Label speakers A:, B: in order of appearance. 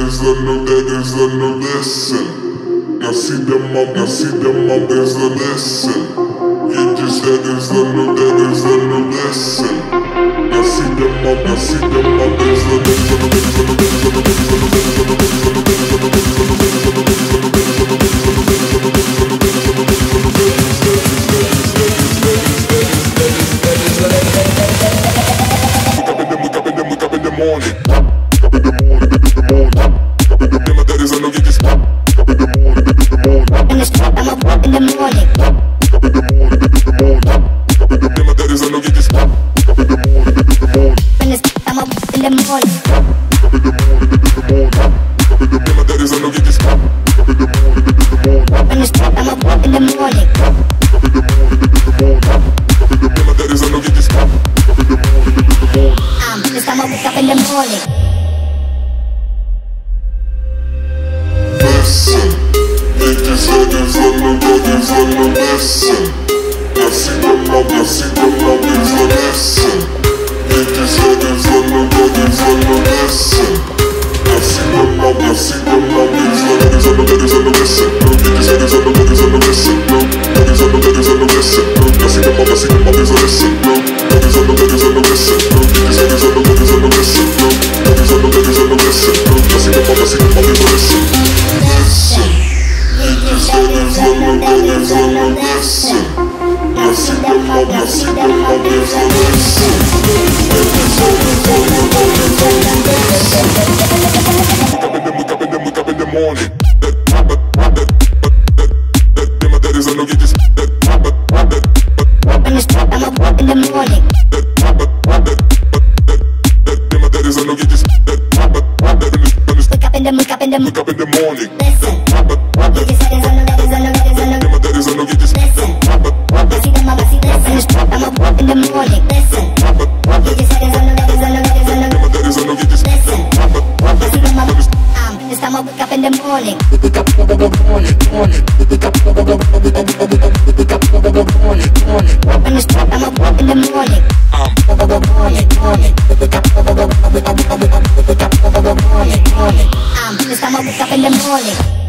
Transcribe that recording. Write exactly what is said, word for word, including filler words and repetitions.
A: is the new, that is the new listen. Now see them up, now see them up is the listen. It just that is the new, that is the new listen. Now see them up, now see them up is the Wake up in the, wake up in the morning. Up in the morning, in the morning. Up in the morning, that is I know you just up in the morning, in the morning.
B: In the street, I'm up in the morning.
A: Up in the morning, in the morning. Up in the morning, that is I know you just up in the morning, in the morning.
B: In the street, I'm up in the morning.
A: Up in the morning, in the morning. Up in the morning, that is I know you just up in the morning, in the morning.
B: In the street, I'm up in the morning.
A: Up in the morning, in the morning. Up in the morning, that is I know you just up in the morning, in the morning.
B: I'm just I'm wake up in the morning.
A: Listen, it just that is I know that is I know listen. Now see them up, now see them up is the listen. It just that is I know that is I know listen. Now see them up, now see them up is the that is I know that is I know listen. It just that is I know that is I know listen. That is I know that is I know listen. Now see them up, now see them up is the listen. That is I know that is I know listen. It just that is I know that is I know listen. That is I know that is I know listen. Now see them up, now see them up is the listen. Listen. It just that is I know that is I know listen. Now see them up, now see them up is the listen. It just that is I know that is I know listen. Wake up in the, wake up in the, wake up in the morning. That, that, that, that, that, that, that is I know you just that, that, that, that.
B: In the street, I'm up in the morning.
A: That, that, that, that, that, that is I know you just that, that, that,
B: Wake up in the, wake up in the,
A: wake up in the morning.
B: listen. It just that is I know that is I know that is I know.
A: That is I know you just
B: Listen. I see them, I see them. In the street, I'm up in the morning. Listen. It just that is I know that is I know that is I know.
A: that is I know you just
B: Listen. I see them, I'm just I'm wake up in the morning.
C: Wake up in the morning, morning. Wake up in the morning, wake up in the morning, morning.
B: In the street, I'm up in the morning.
C: Morning, morning. Wake up in the morning, wake up in the morning, morning.
B: I'm just I'm wake up in the morning.